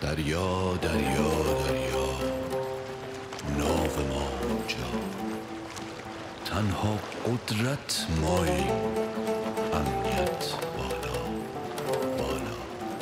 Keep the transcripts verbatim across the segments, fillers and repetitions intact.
دریا دریا دریا ناو ما اونجا، تنها قدرت مایی، امنیت بالا بالا.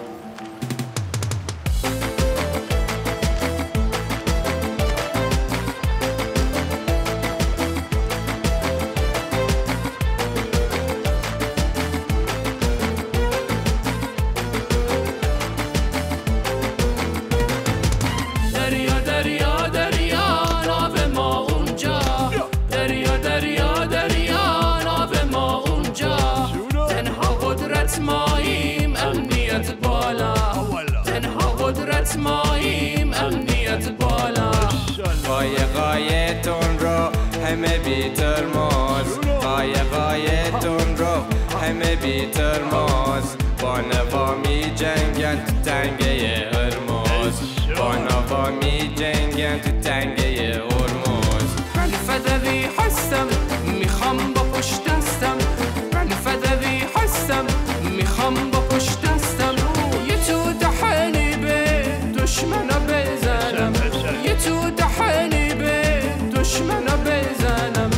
ماییم امنیت بالا، تنها قدرت ماییم امنیت بالا. قایقایتون رو همه بی ترمز، قایقایتون رو همه بی ترمز، با نوا می جنگن تو تنگه هرمز، با نوا می جنگن تو تنگه هرمز. من فدوی هستم میخوام با پشت دستم، من فدوی هستم میخوام با پشت دستم یه تو دهنی به دشمنا بزنم، یه تو دهنی به دشمنا بزنم.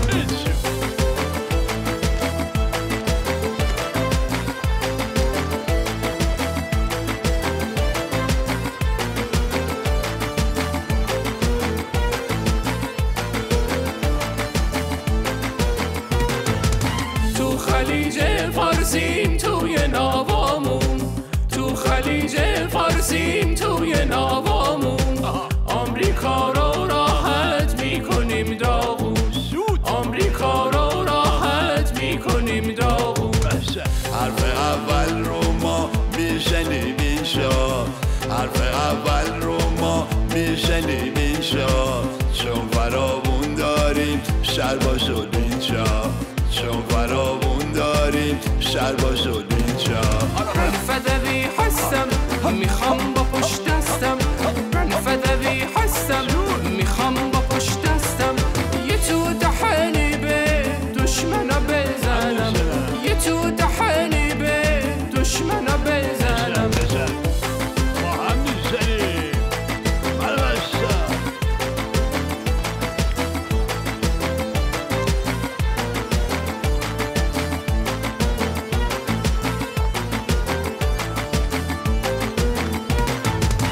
تو خلیج فارسیم توی ناوامون، تو خلیج فارسیم توی ناوامون، آمریکا رو راحت میکنیم داغون، آمریکا رو راحت میکنیم داغون. حرف اول رو ما میشنیم اینجا، حرف اول رو ما میشنیم اینجا، چون فراوون داریم شربا شد اینجا، چون فراوون داریم شربا شد اینجا. من فدوی هستم میخوام با پشت دستم، من فدوی هستم میخوام با پشت دستم یه تو دهنی به دشمنا بزنم، یه تو دهنی به دشمنا بزنم. با هم میزنیم بلبستم.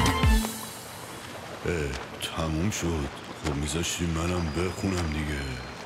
تموم شد، خب میذاشتی منم بخونم دیگه.